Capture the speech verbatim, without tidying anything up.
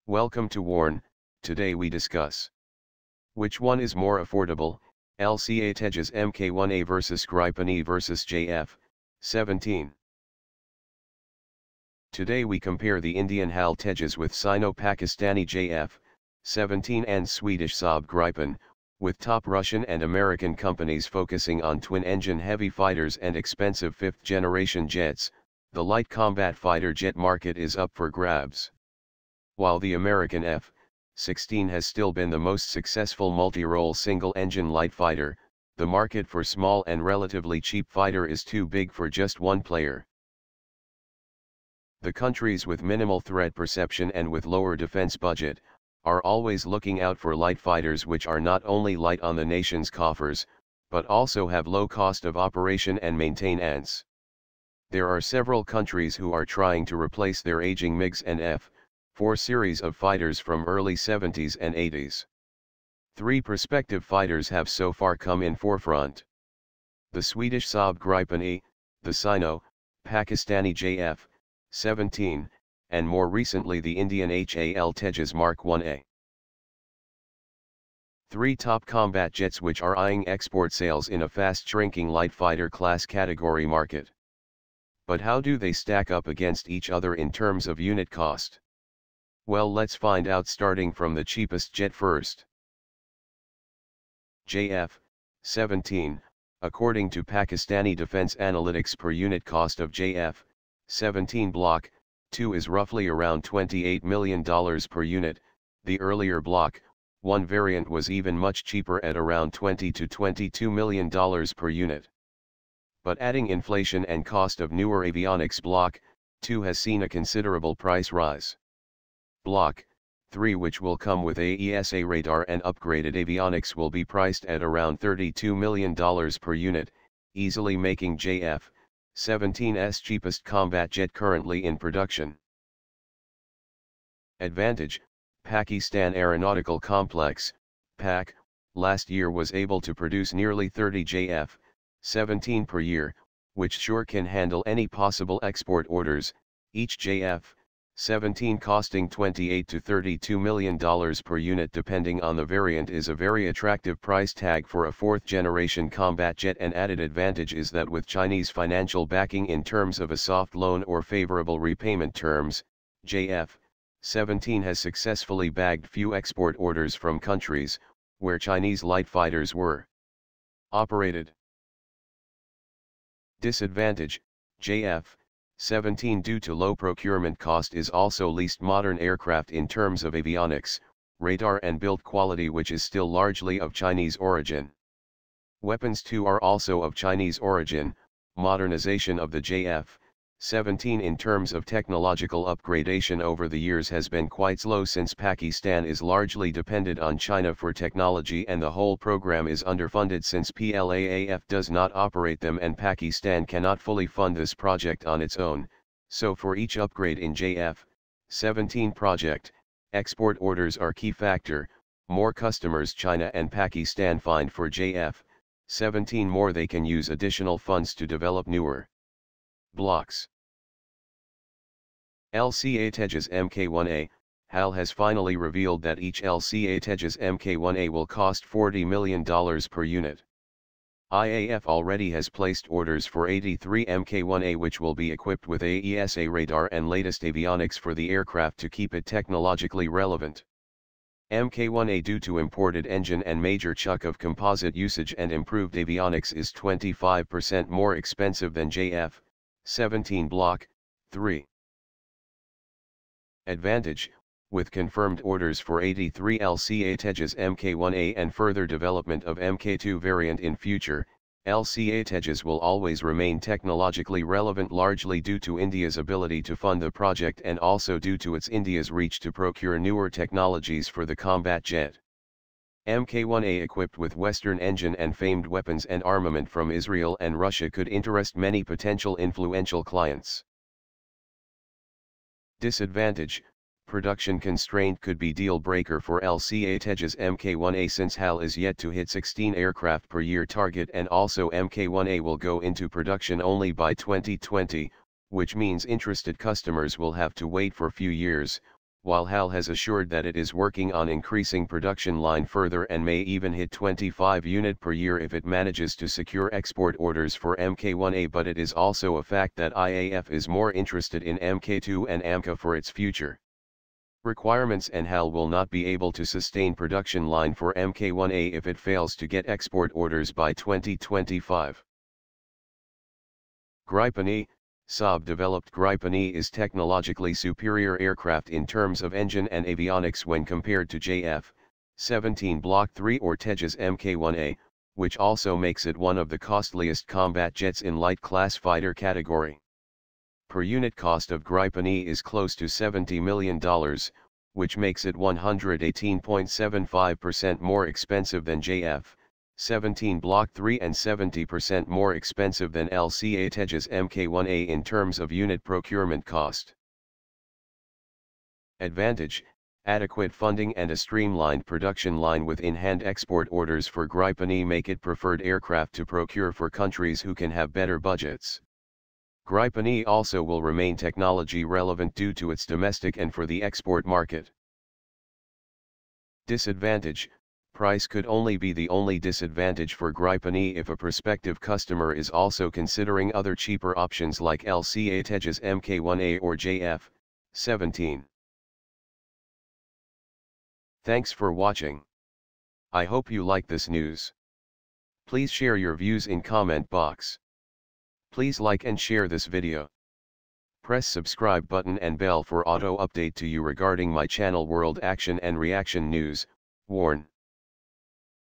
Welcome to Warn. Today we discuss which one is more affordable, L C A-Tejas M K one A versus Gripen-E Vs J F seventeen. Today we compare the Indian L C A-Tejas with Sino Pakistani J F seventeen and Swedish S A A B Gripen, with top Russian and American companies focusing on twin-engine heavy fighters and expensive fifth-generation jets. The light combat fighter jet market is up for grabs. While the American F sixteen has still been the most successful multi-role single-engine light fighter, the market for small and relatively cheap fighter is too big for just one player. The countries with minimal threat perception and with lower defense budget are always looking out for light fighters which are not only light on the nation's coffers, but also have low cost of operation and maintenance. There are several countries who are trying to replace their aging M I Gs and F four series of fighters from early seventies and eighties. Three prospective fighters have so far come in forefront: the Swedish S A A B Gripen E, the Sino Pakistani J F seventeen, and more recently the Indian L C A-Tejas M K one A. Three top combat jets which are eyeing export sales in a fast-shrinking light fighter class category market. But how do they stack up against each other in terms of unit cost? Well, let's find out, starting from the cheapest jet first. J F seventeen, according to Pakistani Defense Analytics, per unit cost of J F seventeen Block two is roughly around twenty-eight million dollars per unit. The earlier Block one variant was even much cheaper at around twenty to twenty-two million dollars per unit. But adding inflation and cost of newer avionics, Block two has seen a considerable price rise. Block three, which will come with A E S A radar and upgraded avionics, will be priced at around thirty-two million dollars per unit, easily making J F seventeen's cheapest combat jet currently in production. Advantage: Pakistan Aeronautical Complex, P A C, last year was able to produce nearly thirty J F seventeen per year, which sure can handle any possible export orders, each J F seventeen costing twenty-eight to thirty-two million dollars per unit depending on the variant. Is a very attractive price tag for a fourth-generation combat jet. An added advantage is that with Chinese financial backing in terms of a soft loan or favorable repayment terms, J F seventeen has successfully bagged few export orders from countries where Chinese light fighters were operated. Disadvantage: J F seventeen, due to low procurement cost, is also least modern aircraft in terms of avionics, radar and build quality, which is still largely of Chinese origin. Weapons too are also of Chinese origin. Modernization of the J F seventeen in terms of technological upgradation over the years has been quite slow, since Pakistan is largely dependent on China for technology and the whole program is underfunded since P L A A F does not operate them and Pakistan cannot fully fund this project on its own. So for each upgrade in J F seventeen project, export orders are key factor. More customers China and Pakistan find for J F seventeen, more they can use additional funds to develop newer blocks. L C A-Tejas M K one A, H A L has finally revealed that each L C A-Tejas M K one A will cost forty million dollars per unit. I A F already has placed orders for eighty-three M K one A, which will be equipped with A E S A radar and latest avionics for the aircraft to keep it technologically relevant. M K one A, due to imported engine and major chunk of composite usage and improved avionics, is twenty-five percent more expensive than J F seventeen Block three. Advantage: with confirmed orders for eighty-three L C A-Tejas M K one A and further development of M K two variant in future, L C A-Tejas will always remain technologically relevant, largely due to India's ability to fund the project and also due to its India's reach to procure newer technologies for the combat jet. M K one A, equipped with Western engine and famed weapons and armament from Israel and Russia, could interest many potential influential clients. Disadvantage: production constraint could be deal breaker for L C A-Tejas M K one A, since H A L is yet to hit sixteen aircraft per year target, and also M K one A will go into production only by twenty twenty, which means interested customers will have to wait for few years, while H A L has assured that it is working on increasing production line further and may even hit twenty-five unit per year if it manages to secure export orders for M K one A, but it is also a fact that I A F is more interested in M K two and M K for its future requirements, and H A L will not be able to sustain production line for M K one A if it fails to get export orders by twenty twenty-five. Gripen-E, S A A B developed Gripen-E is technologically superior aircraft in terms of engine and avionics when compared to J F seventeen Block three or Tejas M K one A, which also makes it one of the costliest combat jets in light class fighter category. Per unit cost of Gripen-E is close to seventy million dollars, which makes it one hundred eighteen point seven five percent more expensive than J F seventeen Block three and seventy percent more expensive than L C A-Tejas M K one A in terms of unit procurement cost. Advantage: adequate funding and a streamlined production line with in-hand export orders for Gripen-E make it preferred aircraft to procure for countries who can have better budgets. Gripen-E also will remain technology relevant due to its domestic and for the export market. Disadvantage: price could only be the only disadvantage for Gripen-E if a prospective customer is also considering other cheaper options like L C A-Tejas M K one A or J F seventeen. Thanks for watching. I hope you like this news. Please share your views in comment box. Please like and share this video. Press subscribe button and bell for auto update to you regarding my channel world action and reaction news. Warn.